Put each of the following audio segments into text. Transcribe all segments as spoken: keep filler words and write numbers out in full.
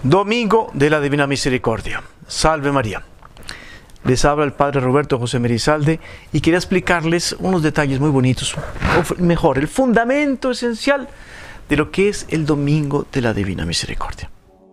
Domingo de la Divina Misericordia. Salve María. Les habla el Padre Roberto José Merizalde y quería explicarles unos detalles muy bonitos, o mejor, el fundamento esencial de lo que es el Domingo de la Divina Misericordia.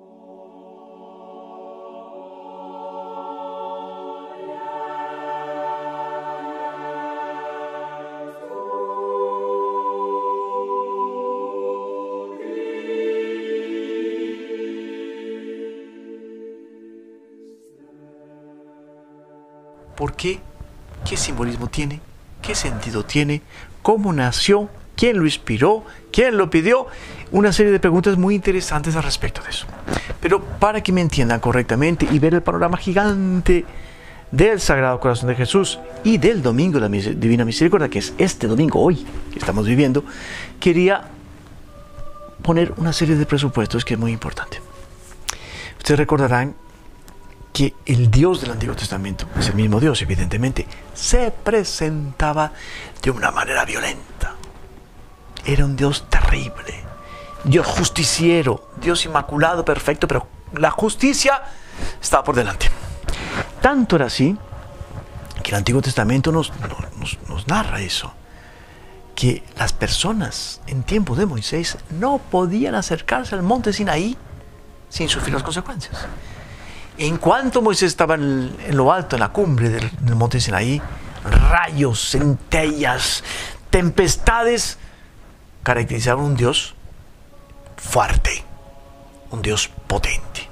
¿Por qué? ¿Qué simbolismo tiene? ¿Qué sentido tiene? ¿Cómo nació? ¿Quién lo inspiró? ¿Quién lo pidió? Una serie de preguntas muy interesantes al respecto de eso. Pero para que me entiendan correctamente y ver el panorama gigante del Sagrado Corazón de Jesús y del Domingo de la Divina Misericordia, que es este domingo, hoy, que estamos viviendo, quería poner una serie de presupuestos que es muy importante. Ustedes recordarán que el Dios del Antiguo Testamento, es el mismo Dios evidentemente, se presentaba de una manera violenta. Era un Dios terrible, Dios justiciero, Dios inmaculado, perfecto, pero la justicia estaba por delante. Tanto era así que el Antiguo Testamento nos, nos, nos narra eso, que las personas en tiempo de Moisés no podían acercarse al monte Sinaí sin sufrir las consecuencias. En cuanto Moisés estaba en, en lo alto, en la cumbre del, del monte Sinaí, rayos, centellas, tempestades caracterizaban un Dios fuerte, un Dios potente.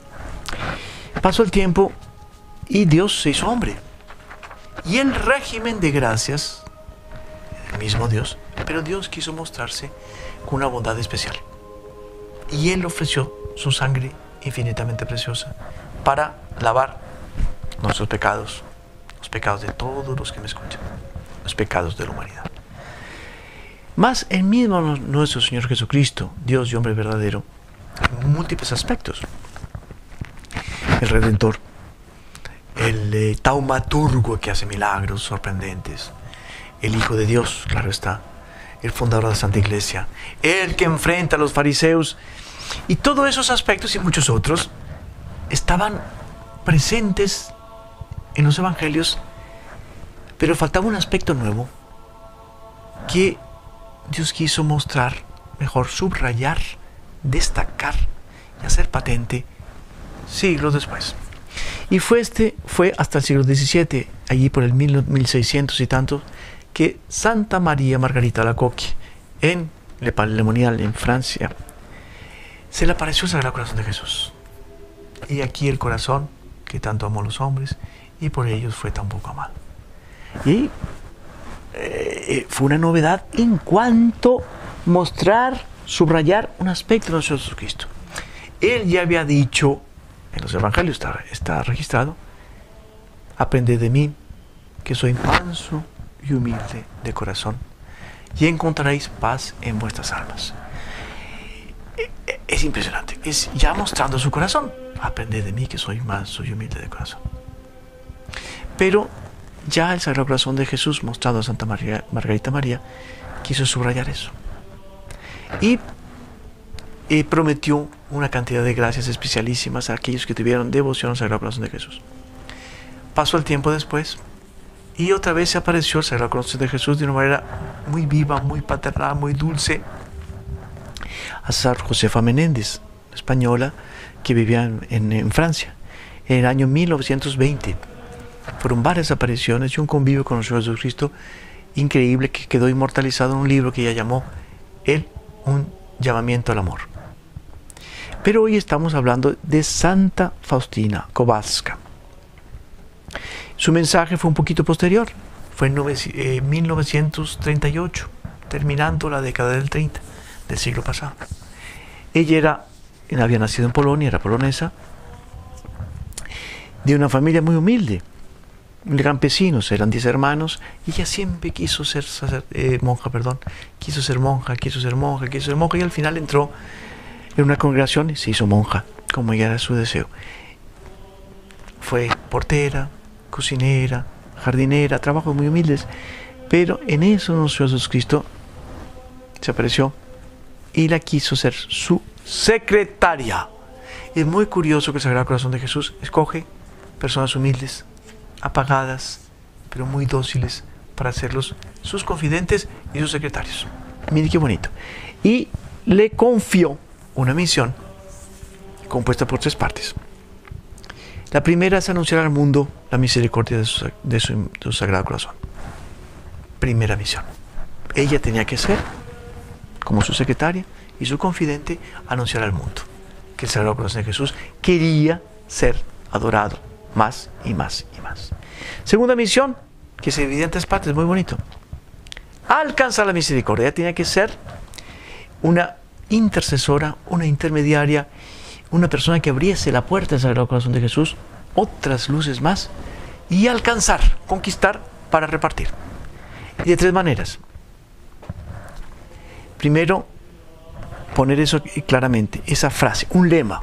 Pasó el tiempo y Dios se hizo hombre. Y el régimen de gracias, el mismo Dios, pero Dios quiso mostrarse con una bondad especial. Y Él ofreció su sangre infinitamente preciosa para lavar nuestros pecados, los pecados de todos los que me escuchan, los pecados de la humanidad. Más el mismo nuestro Señor Jesucristo, Dios y hombre verdadero, en múltiples aspectos. El Redentor, el eh, taumaturgo que hace milagros sorprendentes, el Hijo de Dios, claro está, el fundador de la Santa Iglesia, el que enfrenta a los fariseos, y todos esos aspectos y muchos otros estaban presentes en los evangelios, pero faltaba un aspecto nuevo que Dios quiso mostrar, mejor subrayar, destacar y hacer patente siglos después. Y fue este fue hasta el siglo diecisiete, allí por el mil seiscientos y tanto, que Santa María Margarita Alacoque, en Le Palais en Francia, se le apareció el Sagrado Corazón de Jesús. Y aquí el corazón que tanto amó a los hombres y por ellos fue tan poco amado. Y eh, fue una novedad en cuanto mostrar, subrayar un aspecto de nuestro Jesucristo. Él ya había dicho, en los evangelios está, está registrado: aprended de mí, que soy manso y humilde de corazón, y encontraréis paz en vuestras almas. Es impresionante, es ya mostrando su corazón. Aprended de mí, que soy manso y humilde de corazón. Pero ya el Sagrado Corazón de Jesús, mostrado a Santa María, Margarita María, quiso subrayar eso. Y eh, prometió una cantidad de gracias especialísimas a aquellos que tuvieron devoción al Sagrado Corazón de Jesús. Pasó el tiempo después y otra vez se apareció el Sagrado Corazón de Jesús de una manera muy viva, muy paternal, muy dulce, a Sor Josefa Menéndez, española, que vivía en, en, en Francia, en el año mil novecientos veinte. Fueron varias apariciones y un convivio con el Señor Jesucristo increíble que quedó inmortalizado en un libro que ella llamó Él, un llamamiento al amor. Pero hoy estamos hablando de Santa Faustina Kowalska. Su mensaje fue un poquito posterior, fue en eh, mil novecientos treinta y ocho, terminando la década del treinta del siglo pasado. Ella era había nacido en Polonia, era polonesa, de una familia muy humilde, de campesinos, eran diez hermanos, y ella siempre quiso ser sacer, eh, monja, perdón, quiso ser monja, quiso ser monja, quiso ser monja, y al final entró en una congregación y se hizo monja, como ya era su deseo. Fue portera, cocinera, jardinera, trabajos muy humildes, pero en eso nuestro Jesucristo se apareció y la quiso ser su secretaria. Es muy curioso que el Sagrado Corazón de Jesús escoge personas humildes, apagadas, pero muy dóciles para hacerlos sus confidentes y sus secretarios. Mire qué bonito. Y le confió una misión compuesta por tres partes. La primera es anunciar al mundo la misericordia de su, de su, de su Sagrado Corazón. Primera misión. Ella tenía que ser, como su secretaria y su confidente, anunciar al mundo que el Sagrado Corazón de Jesús quería ser adorado más y más y más. Segunda misión, que se divide en tres partes, muy bonito. Alcanzar la misericordia. Ella tenía que ser una intercesora, una intermediaria, una persona que abriese la puerta del Sagrado Corazón de Jesús, otras luces más, y alcanzar, conquistar para repartir. Y de tres maneras. Primero, poner eso claramente, esa frase, un lema.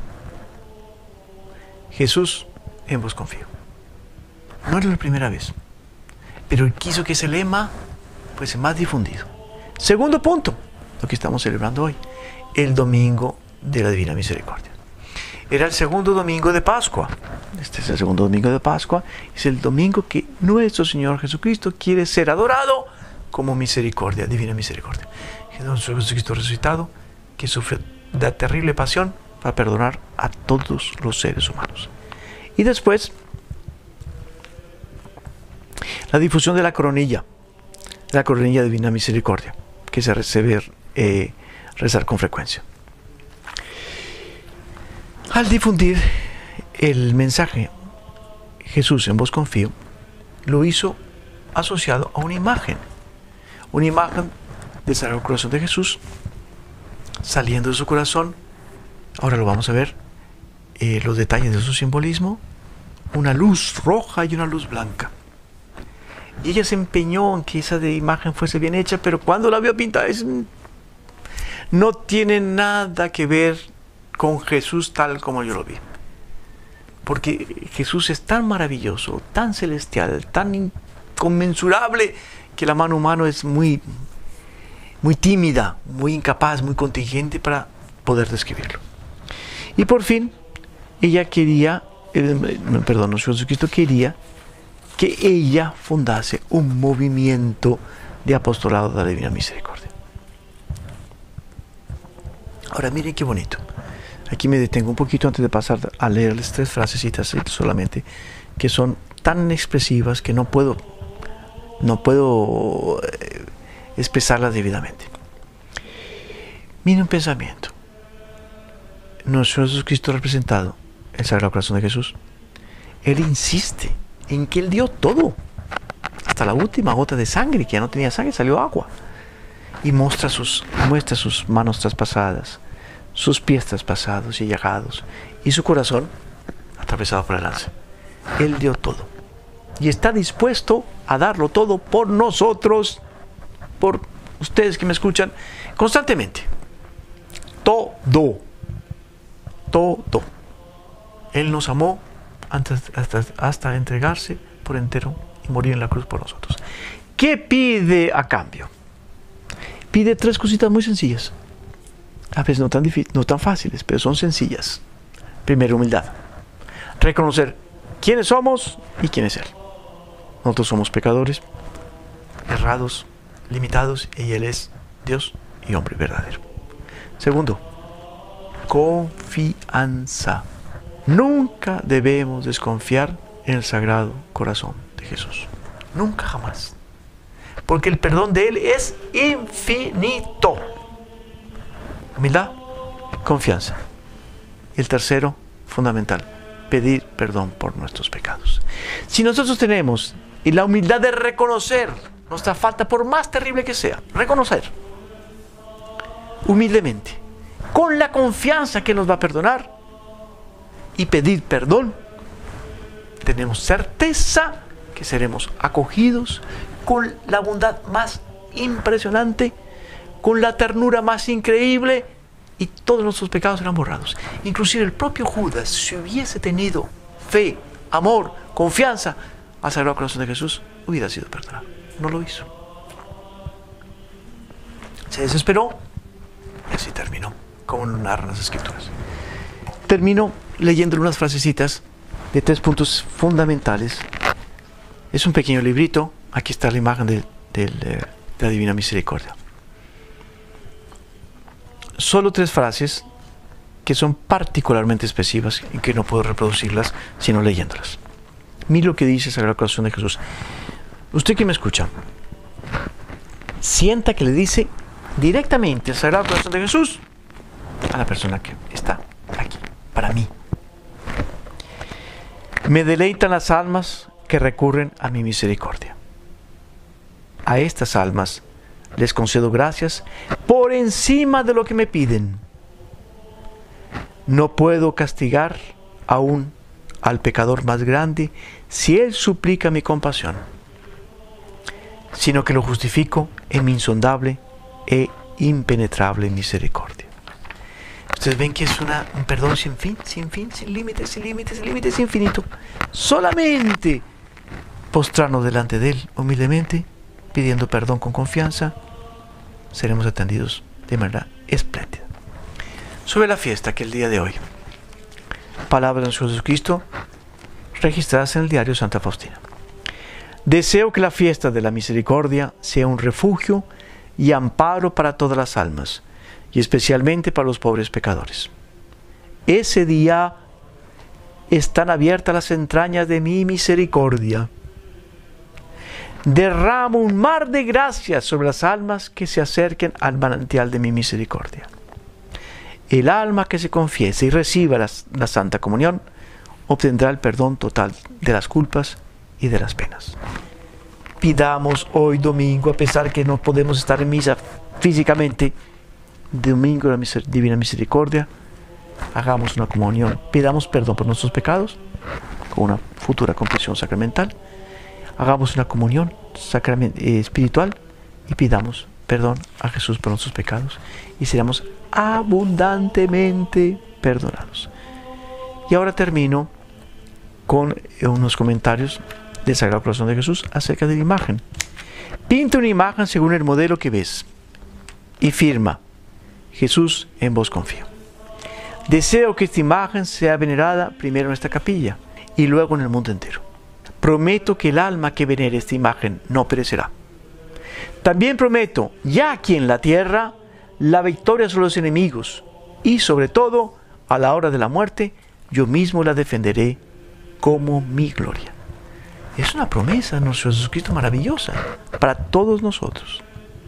Jesús, en vos confío. No era la primera vez, pero él quiso que ese lema fuese más difundido. Segundo punto, lo que estamos celebrando hoy, el domingo de la Divina Misericordia. Era el segundo domingo de Pascua. Este es el segundo domingo de Pascua. Es el domingo que nuestro Señor Jesucristo quiere ser adorado como misericordia, divina misericordia. Nuestro Jesucristo resucitado, que sufre la terrible pasión para perdonar a todos los seres humanos. Y después, la difusión de la coronilla, la coronilla divina misericordia, que se debe eh, rezar con frecuencia. Al difundir el mensaje, Jesús en vos confío, lo hizo asociado a una imagen, una imagen del Sagrado Corazón de Jesús saliendo de su corazón. Ahora lo vamos a ver, eh, los detalles de su simbolismo, una luz roja y una luz blanca. Y ella se empeñó en que esa de imagen fuese bien hecha, pero cuando la vio pintada, es, no tiene nada que ver con Jesús tal como yo lo vi. Porque Jesús es tan maravilloso, tan celestial, tan inconmensurable, que la mano humana es muy, muy tímida, muy incapaz, muy contingente para poder describirlo. Y por fin, ella quería, eh, perdón, Jesucristo quería que ella fundase un movimiento de apostolado de la Divina Misericordia. Ahora miren qué bonito. Aquí me detengo un poquito antes de pasar a leerles tres frasecitas solamente, que son tan expresivas que no puedo, no puedo eh, expresarlas debidamente. Miren un pensamiento. Nuestro Jesucristo representado, el Sagrado Corazón de Jesús, Él insiste en que Él dio todo, hasta la última gota de sangre, que ya no tenía sangre, salió agua, y muestra sus, muestra sus manos traspasadas, sus pies traspasados y llagados, y su corazón atravesado por la lanza. Él dio todo, y está dispuesto a darlo todo por nosotros, por ustedes que me escuchan constantemente. Todo, todo. Él nos amó Antes, hasta, hasta entregarse por entero y morir en la cruz por nosotros. ¿Qué pide a cambio? Pide tres cositas muy sencillas. A veces no tan, no tan fáciles, pero son sencillas. Primero, humildad. Reconocer quiénes somos y quién es Él. Nosotros somos pecadores, errados, limitados, y Él es Dios y hombre verdadero. Segundo, confianza. Nunca debemos desconfiar en el Sagrado Corazón de Jesús. Nunca, jamás. Porque el perdón de Él es infinito. Humildad, confianza. Y el tercero, fundamental, pedir perdón por nuestros pecados. Si nosotros tenemos y la humildad de reconocer nuestra falta, por más terrible que sea, reconocer humildemente, con la confianza que nos va a perdonar, y pedir perdón, tenemos certeza que seremos acogidos con la bondad más impresionante, con la ternura más increíble, y todos nuestros pecados serán borrados. Inclusive el propio Judas, si hubiese tenido fe, amor, confianza al Sagrado Corazón de Jesús, hubiera sido perdonado. No lo hizo. Se desesperó y así terminó, como nos narran las Escrituras. Termino leyendo unas frasecitas de tres puntos fundamentales. Es un pequeño librito. Aquí está la imagen de, de, de la Divina Misericordia. Solo tres frases que son particularmente expresivas y que no puedo reproducirlas sino leyéndolas. Mira lo que dice el Sagrado Corazón de Jesús. Usted que me escucha, sienta que le dice directamente el Sagrado Corazón de Jesús a la persona que está aquí, para mí. Me deleitan las almas que recurren a mi misericordia. A estas almas les concedo gracias por encima de lo que me piden. No puedo castigar aún al pecador más grande si él suplica mi compasión, sino que lo justifico en mi insondable e impenetrable misericordia. Ustedes ven que es una, un perdón sin fin, sin fin, sin límites, sin límites, sin límites, infinito. Solamente postrarnos delante de Él humildemente, pidiendo perdón con confianza, seremos atendidos de manera espléndida. Sobre la fiesta que el día de hoy, palabras de nuestro Jesucristo registradas en el diario Santa Faustina. Deseo que la fiesta de la misericordia sea un refugio y amparo para todas las almas, y especialmente para los pobres pecadores. Ese día están abiertas las entrañas de mi misericordia. Derramo un mar de gracias sobre las almas que se acerquen al manantial de mi misericordia. El alma que se confiese y reciba la, la Santa Comunión obtendrá el perdón total de las culpas y de las penas. Pidamos hoy domingo, a pesar que no podemos estar en misa físicamente, domingo de la miser- Divina Misericordia, hagamos una comunión, pidamos perdón por nuestros pecados con una futura confesión sacramental, hagamos una comunión sacrament- eh, espiritual y pidamos perdón a Jesús por nuestros pecados y seremos abundantemente perdonados. Y ahora termino con unos comentarios del Sagrado Corazón de Jesús acerca de la imagen. Pinta una imagen según el modelo que ves y firma: Jesús, en vos confío. Deseo que esta imagen sea venerada primero en esta capilla y luego en el mundo entero. Prometo que el alma que venere esta imagen no perecerá. También prometo, ya aquí en la tierra, la victoria sobre los enemigos y sobre todo, a la hora de la muerte, yo mismo la defenderé como mi gloria. Es una promesa de nuestro Jesucristo maravillosa para todos nosotros.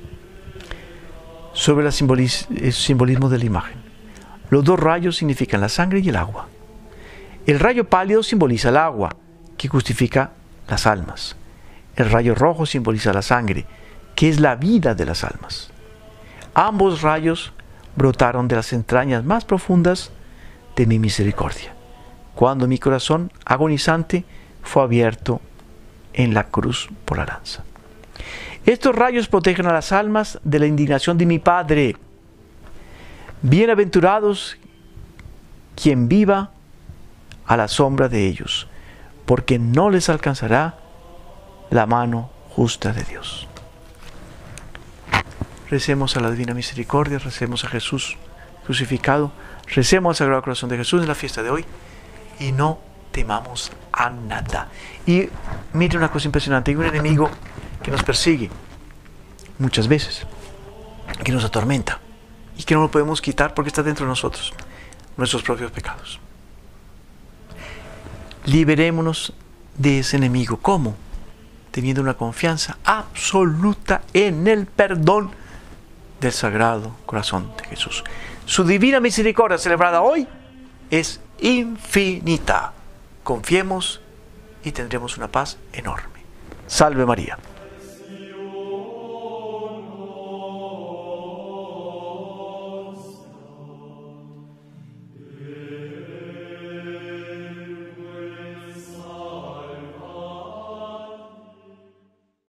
Sobre el simbolis- el simbolismo de la imagen. Los dos rayos significan la sangre y el agua. El rayo pálido simboliza el agua, que justifica las almas. El rayo rojo simboliza la sangre, que es la vida de las almas. Ambos rayos brotaron de las entrañas más profundas de mi misericordia, cuando mi corazón agonizante fue abierto en la cruz por la lanza. Estos rayos protegen a las almas de la indignación de mi Padre. Bienaventurados quien viva a la sombra de ellos, porque no les alcanzará la mano justa de Dios. Recemos a la Divina Misericordia, recemos a Jesús crucificado, recemos al Sagrado Corazón de Jesús en la fiesta de hoy y no temamos a nada. Y mire una cosa impresionante, hay un enemigo que nos persigue muchas veces, que nos atormenta y que no lo podemos quitar porque está dentro de nosotros, nuestros propios pecados. Liberémonos de ese enemigo. ¿Cómo? Teniendo una confianza absoluta en el perdón del Sagrado Corazón de Jesús. Su divina misericordia celebrada hoy es infinita. Confiemos y tendremos una paz enorme. Salve María.